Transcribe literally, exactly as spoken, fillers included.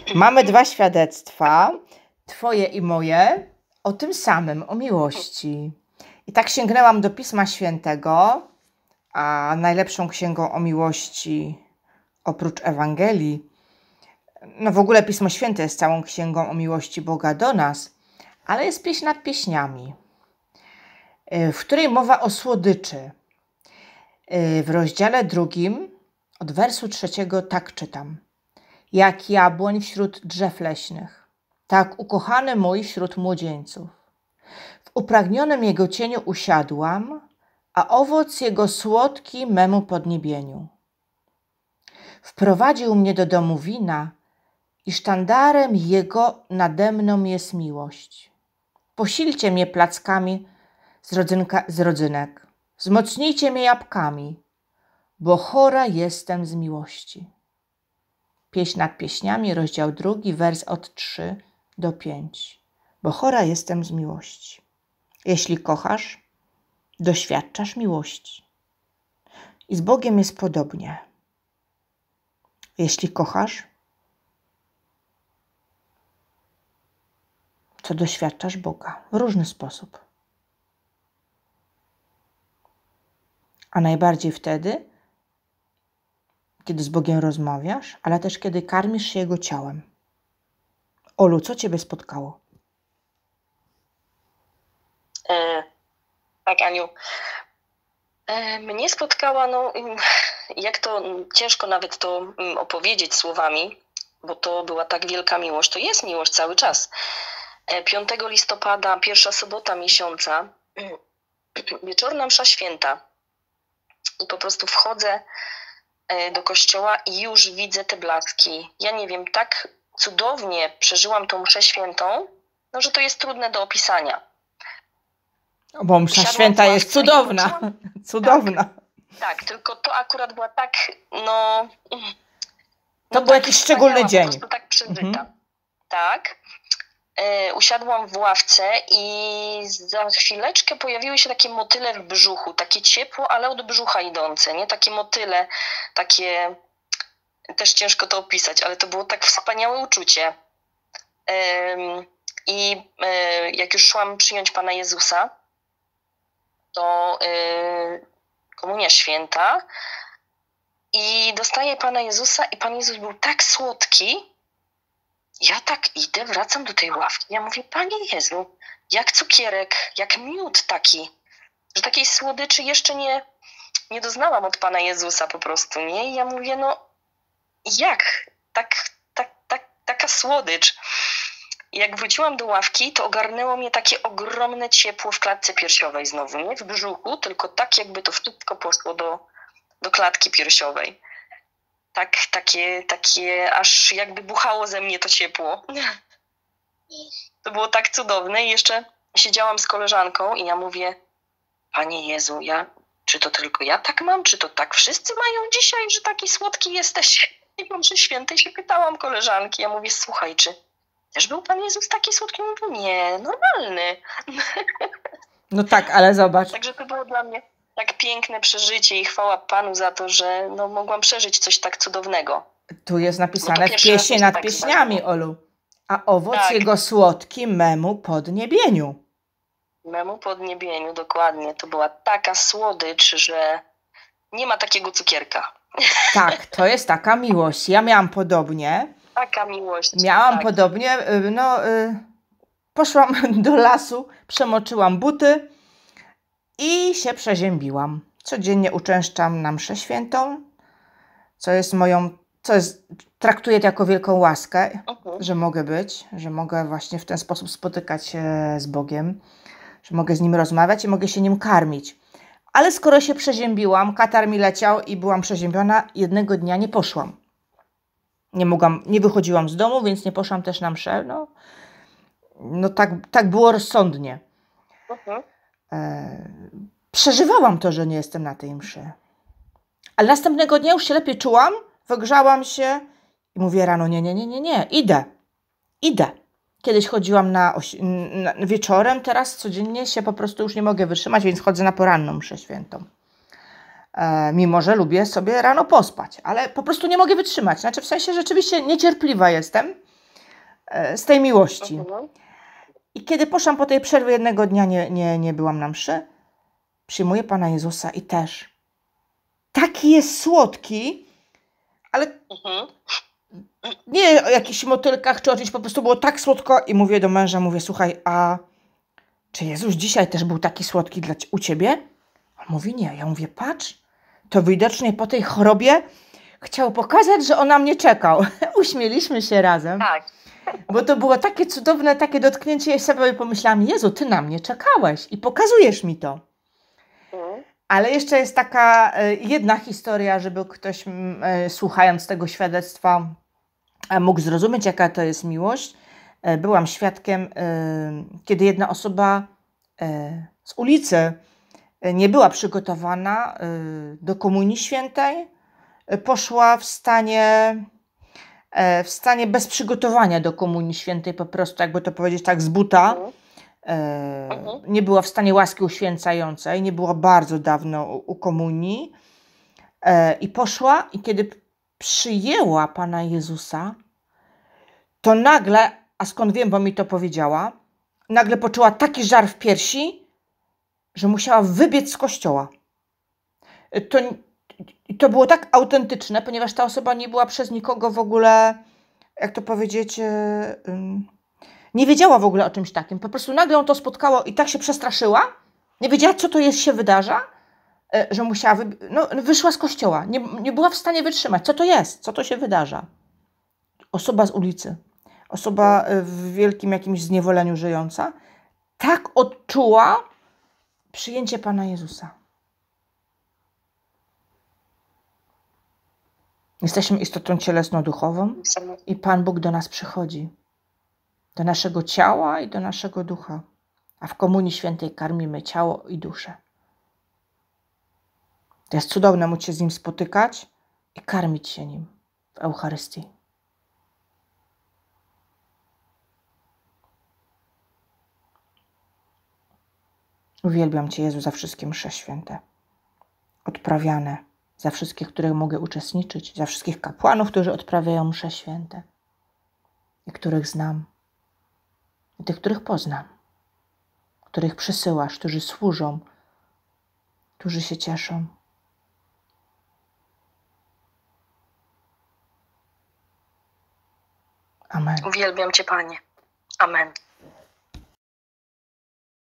Mamy dwa świadectwa, twoje i moje, o tym samym, o miłości. I tak sięgnęłam do Pisma Świętego, a najlepszą księgą o miłości, oprócz Ewangelii, no w ogóle Pismo Święte jest całą księgą o miłości Boga do nas, ale jest pieśń nad pieśniami, w której mowa o słodyczy. W rozdziale drugim, od wersu trzeciego, tak czytam. Jak jabłoń wśród drzew leśnych, tak ukochany mój wśród młodzieńców. W upragnionym jego cieniu usiadłam, a owoc jego słodki memu podniebieniu. Wprowadził mnie do domu wina i sztandarem jego nade mną jest miłość. Posilcie mnie plackami z, rodzynka, z rodzynek, wzmocnijcie mnie jabłkami, bo chora jestem z miłości. Pieśń nad pieśniami, rozdział drugi, wers od trzy do pięć. Bo chora jestem z miłości. Jeśli kochasz, doświadczasz miłości. I z Bogiem jest podobnie. Jeśli kochasz, to doświadczasz Boga w różny sposób. A najbardziej wtedy, kiedy z Bogiem rozmawiasz, ale też kiedy karmisz się Jego ciałem. Olu, co Ciebie spotkało? E, tak, Aniu. E, mnie spotkała, no, jak to ciężko nawet to opowiedzieć słowami, bo to była tak wielka miłość. To jest miłość cały czas. E, piątego listopada, pierwsza sobota miesiąca, wieczorna msza święta. I po prostu wchodzę do kościoła i już widzę te blaski. Ja nie wiem, tak cudownie przeżyłam tą mszę świętą, no, że to jest trudne do opisania. Bo msza Usiadłam święta w jest ławce i cudowna. poczułam- Cudowna. Tak, tylko to akurat była tak, no... To był jakiś szczególny wspaniała, dzień. Po prostu tak przeżyta. Mhm. Tak. E, usiadłam w ławce i za chwileczkę pojawiły się takie motyle w brzuchu, takie ciepło, ale od brzucha idące, nie? Takie motyle, takie... Też ciężko to opisać, ale to było tak wspaniałe uczucie. Em, I e, jak już szłam przyjąć Pana Jezusa, to e, komunia święta i dostaję Pana Jezusa i Pan Jezus był tak słodki. Ja tak idę, wracam do tej ławki. Ja mówię, Panie Jezu, jak cukierek, jak miód taki, że takiej słodyczy jeszcze nie, nie doznałam od Pana Jezusa po prostu, nie? I ja mówię, no jak? Tak, tak, tak, taka słodycz. I jak wróciłam do ławki, to ogarnęło mnie takie ogromne ciepło w klatce piersiowej znowu, nie w brzuchu, tylko tak jakby to wszystko poszło do, do klatki piersiowej. Tak, takie, takie, aż jakby buchało ze mnie to ciepło. To było tak cudowne i jeszcze siedziałam z koleżanką i ja mówię, Panie Jezu, ja, czy to tylko ja tak mam, czy to tak wszyscy mają dzisiaj, że taki słodki jesteś? I po mszy świętej się pytałam koleżanki, ja mówię, słuchaj, czy też był Pan Jezus taki słodki? Mówię, nie, normalny. No tak, ale zobacz. Także to było dla mnie tak piękne przeżycie i chwała Panu za to, że no, mogłam przeżyć coś tak cudownego. Tu jest No napisane to w pierwszy raz pieśni mi się nad tak pieśniami, zdarzyło. Olu. A owoc Tak. jego słodki memu podniebieniu. Memu podniebieniu, dokładnie. To była taka słodycz, że nie ma takiego cukierka. Tak, to jest taka miłość. Ja miałam podobnie. Taka miłość. Miałam tak. podobnie, y, no y, poszłam do lasu, przemoczyłam buty i się przeziębiłam. Codziennie uczęszczam na mszę świętą, co jest moją, co jest, traktuję to jako wielką łaskę, Mhm. że mogę być, że mogę właśnie w ten sposób spotykać się z Bogiem, że mogę z Nim rozmawiać i mogę się Nim karmić. Ale skoro się przeziębiłam, katar mi leciał i byłam przeziębiona, jednego dnia nie poszłam. Nie mogłam, nie wychodziłam z domu, więc nie poszłam też na mszę. No, no tak, tak było rozsądnie. Mhm. E, przeżywałam to, że nie jestem na tej mszy. Ale następnego dnia już się lepiej czułam, wygrzałam się i mówię rano, nie, nie, nie, nie, nie, idę, idę. Kiedyś chodziłam na, osi- na wieczorem, teraz codziennie się po prostu już nie mogę wytrzymać, więc chodzę na poranną mszę świętą. E, mimo, że lubię sobie rano pospać, ale po prostu nie mogę wytrzymać. Znaczy w sensie rzeczywiście niecierpliwa jestem e, z tej miłości. Mhm. I kiedy poszłam po tej przerwie, jednego dnia nie, nie, nie byłam na mszy, przyjmuję Pana Jezusa i też taki jest słodki, ale Mhm. nie o jakichś motylkach czy o czymś, po prostu było tak słodko i mówię do męża, mówię, słuchaj, a czy Jezus dzisiaj też był taki słodki dla, u ciebie? On mówi, nie. Ja mówię, patrz, to widocznie po tej chorobie chciał pokazać, że on na mnie czekał. Uśmieliśmy się razem, Tak. bo to było takie cudowne, takie dotknięcie. Ja sobie pomyślałam, Jezu, ty na mnie czekałeś i pokazujesz mi to. Mhm. Ale jeszcze jest taka e, jedna historia, żeby ktoś m, e, słuchając tego świadectwa e, mógł zrozumieć, jaka to jest miłość. E, byłam świadkiem, e, kiedy jedna osoba e, z ulicy e, nie była przygotowana e, do Komunii Świętej. E, poszła w stanie, e, w stanie bez przygotowania do Komunii Świętej, po prostu, jakby to powiedzieć tak, z buta. Mhm. E, Mhm. nie była w stanie łaski uświęcającej, nie była bardzo dawno u, u komunii e, i poszła i kiedy p- przyjęła Pana Jezusa, to nagle, a skąd wiem, bo mi to powiedziała, nagle poczuła taki żar w piersi, że musiała wybiec z kościoła. E, To, to było tak autentyczne, ponieważ ta osoba nie była przez nikogo w ogóle, jak to powiedzieć, e, ym, nie wiedziała w ogóle o czymś takim. Po prostu nagle ją to spotkało i tak się przestraszyła. Nie wiedziała, co to jest, się wydarza, e, że musiała, wy... no, wyszła z kościoła. Nie, nie była w stanie wytrzymać. Co to jest? Co to się wydarza? Osoba z ulicy. Osoba e, w wielkim jakimś zniewoleniu żyjąca. Tak odczuła przyjęcie Pana Jezusa. Jesteśmy istotą cielesno-duchową i Pan Bóg do nas przychodzi. Do naszego ciała i do naszego ducha. A w Komunii Świętej karmimy ciało i duszę. To jest cudowne móc się z Nim spotykać i karmić się Nim w Eucharystii. Uwielbiam Cię, Jezu, za wszystkie msze święte, odprawiane, za wszystkich, których mogę uczestniczyć, za wszystkich kapłanów, którzy odprawiają msze święte i których znam, i tych, których poznam, których przysyłasz, którzy służą, którzy się cieszą. Amen. Uwielbiam Cię, Panie. Amen.